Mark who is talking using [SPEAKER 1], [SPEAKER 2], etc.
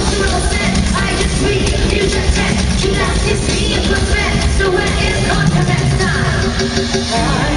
[SPEAKER 1] I just read, you just check. You just see it was bad. So where is contact time?